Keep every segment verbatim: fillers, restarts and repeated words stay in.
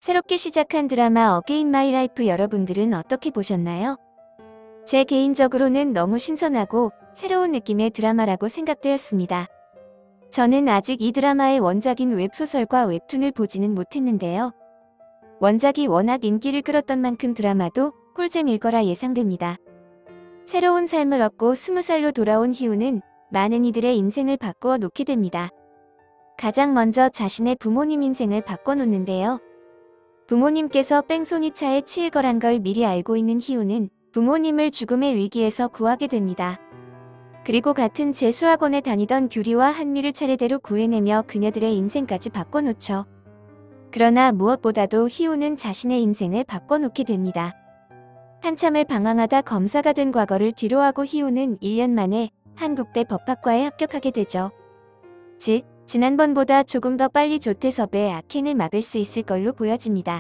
새롭게 시작한 드라마 어게인 마이 라이프 여러분들은 어떻게 보셨나요? 제 개인적으로는 너무 신선하고 새로운 느낌의 드라마라고 생각되었습니다. 저는 아직 이 드라마의 원작인 웹소설과 웹툰을 보지는 못했는데요. 원작이 워낙 인기를 끌었던 만큼 드라마도 꿀잼일 거라 예상됩니다. 새로운 삶을 얻고 스무 살로 돌아온 희우는 많은 이들의 인생을 바꾸어 놓게 됩니다. 가장 먼저 자신의 부모님 인생을 바꿔놓는데요. 부모님께서 뺑소니 차에 치일 거란 걸 미리 알고 있는 희우는 부모님을 죽음의 위기에서 구하게 됩니다. 그리고 같은 재수학원에 다니던 규리와 한미를 차례대로 구해내며 그녀들의 인생까지 바꿔놓죠. 그러나 무엇보다도 희우는 자신의 인생을 바꿔놓게 됩니다. 한참을 방황하다 검사가 된 과거를 뒤로하고 희우는 일 년 만에 한국대 법학과에 합격하게 되죠. 즉, 지난번보다 조금 더 빨리 조태섭의 악행을 막을 수 있을 걸로 보여집니다.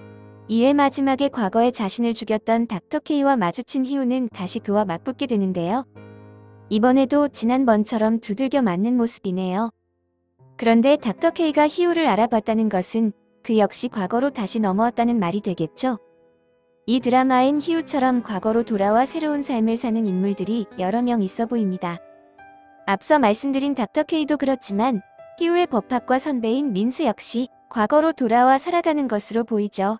이에 마지막에 과거에 자신을 죽였던 닥터 K와 마주친 희우는 다시 그와 맞붙게 되는데요. 이번에도 지난번처럼 두들겨 맞는 모습이네요. 그런데 닥터 K가 희우를 알아봤다는 것은 그 역시 과거로 다시 넘어왔다는 말이 되겠죠. 이 드라마엔 희우처럼 과거로 돌아와 새로운 삶을 사는 인물들이 여러 명 있어 보입니다. 앞서 말씀드린 닥터 K도 그렇지만 희우의 법학과 선배인 민수 역시 과거로 돌아와 살아가는 것으로 보이죠.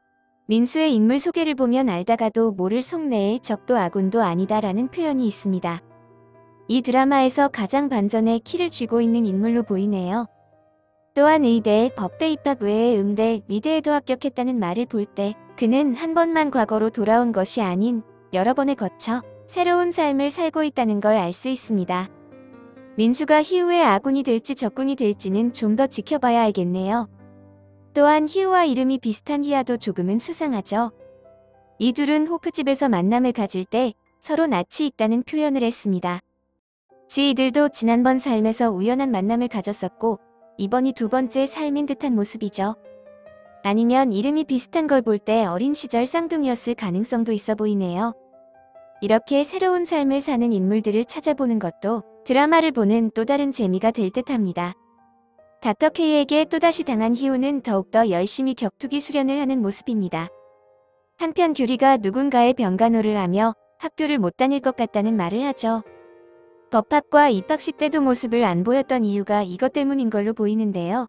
민수의 인물 소개를 보면 알다가도 모를 속내의 적도 아군도 아니다라는 표현이 있습니다. 이 드라마에서 가장 반전의 키를 쥐고 있는 인물로 보이네요. 또한 의대, 법대 입학 외에 음대, 미대에도 합격했다는 말을 볼 때 그는 한 번만 과거로 돌아온 것이 아닌 여러 번을 거쳐 새로운 삶을 살고 있다는 걸 알 수 있습니다. 민수가 희우의 아군이 될지 적군이 될지는 좀 더 지켜봐야 알겠네요. 또한 희우와 이름이 비슷한 희아도 조금은 수상하죠. 이 둘은 호프집에서 만남을 가질 때 서로 낯이 익다는 표현을 했습니다. 지 이들도 지난번 삶에서 우연한 만남을 가졌었고 이번이 두 번째 삶인 듯한 모습이죠. 아니면 이름이 비슷한 걸 볼 때 어린 시절 쌍둥이였을 가능성도 있어 보이네요. 이렇게 새로운 삶을 사는 인물들을 찾아보는 것도 드라마를 보는 또 다른 재미가 될 듯합니다. 닥터 K에게 또다시 당한 희우는 더욱더 열심히 격투기 수련을 하는 모습입니다. 한편 규리가 누군가의 병간호를 하며 학교를 못 다닐 것 같다는 말을 하죠. 법학과 입학식 때도 모습을 안 보였던 이유가 이것 때문인 걸로 보이는데요.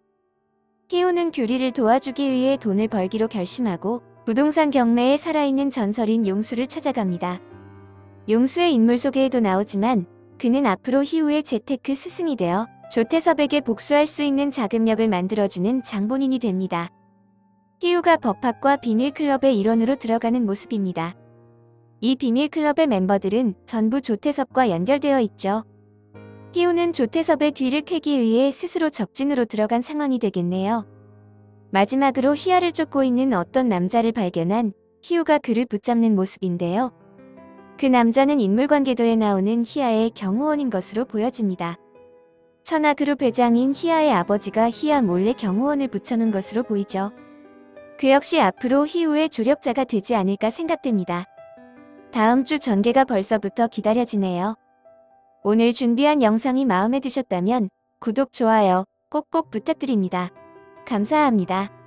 희우는 규리를 도와주기 위해 돈을 벌기로 결심하고 부동산 경매에 살아있는 전설인 용수를 찾아갑니다. 용수의 인물 소개에도 나오지만 그는 앞으로 희우의 재테크 스승이 되어 조태섭에게 복수할 수 있는 자금력을 만들어주는 장본인이 됩니다. 희우가 법학과 비밀클럽의 일원으로 들어가는 모습입니다. 이 비밀클럽의 멤버들은 전부 조태섭과 연결되어 있죠. 희우는 조태섭의 뒤를 캐기 위해 스스로 적진으로 들어간 상황이 되겠네요. 마지막으로 희아를 쫓고 있는 어떤 남자를 발견한 희우가 그를 붙잡는 모습인데요. 그 남자는 인물관계도에 나오는 희아의 경호원인 것으로 보여집니다. 천하그룹 회장인 희아의 아버지가 희아 몰래 경호원을 붙여놓은 것으로 보이죠. 그 역시 앞으로 희우의 조력자가 되지 않을까 생각됩니다. 다음 주 전개가 벌써부터 기다려지네요. 오늘 준비한 영상이 마음에 드셨다면 구독, 좋아요 꼭꼭 부탁드립니다. 감사합니다.